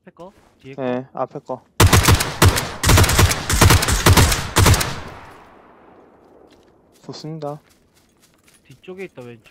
앞에 거? 뒤에 거? 네, 앞에 거. 좋습니다. 뒤쪽에 있다 왼쪽.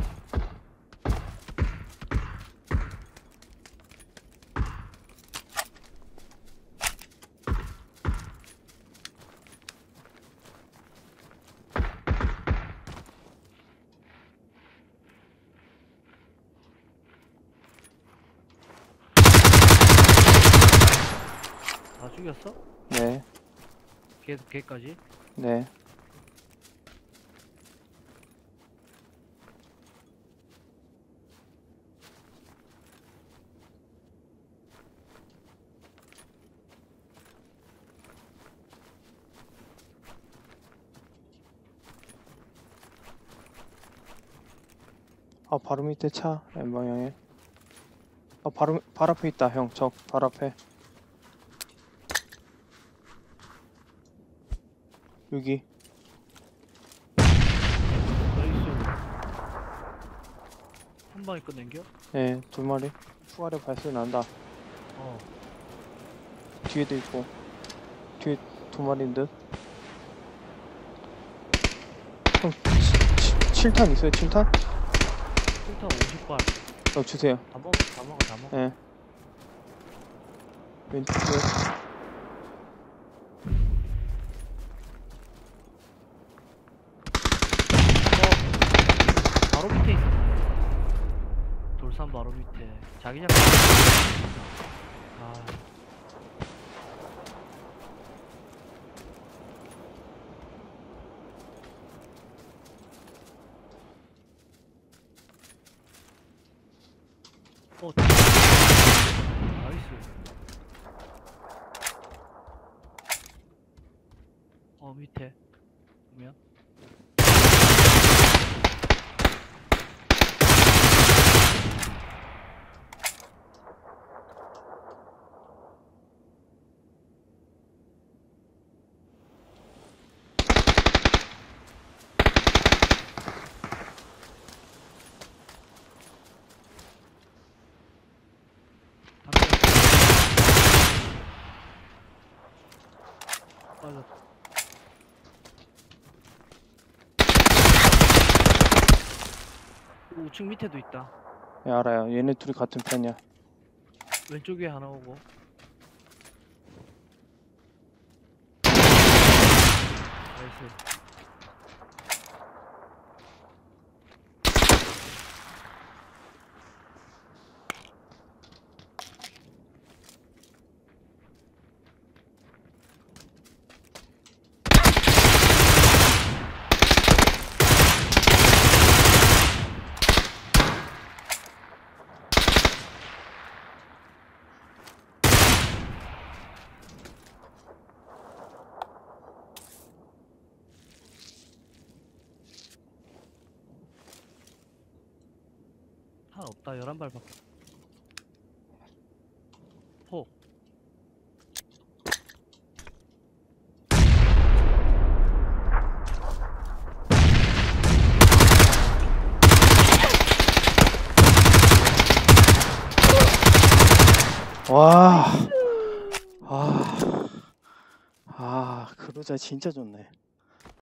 다 죽였어? 네, 걔까지? 네. 아, 바로 밑에 차, N방향에. 아, 발 앞에 있다, 형. 적, 발 앞에. 여기. 나이스. 한 방에 끝낸겨? 네, 두 마리. 추가로 발소리 난다. 어. 뒤에도 있고. 뒤에 두 마리인 듯. 형, 7탄 있어요, 7탄? 일단 50발. 주세요. 다 먹어. 네. 왼쪽에. 바로 밑에 있어. 돌산 바로 밑에. 자기장. 아. 나이스. 밑에 보면 빠졌다. 5층 밑에도 있다. 네, 알아요. 얘네 둘이 같은 편이야. 왼쪽 위에 하나 오고. 나이스. 하나 없다. 11발밖에. 포. 와. 그루자 진짜 좋네.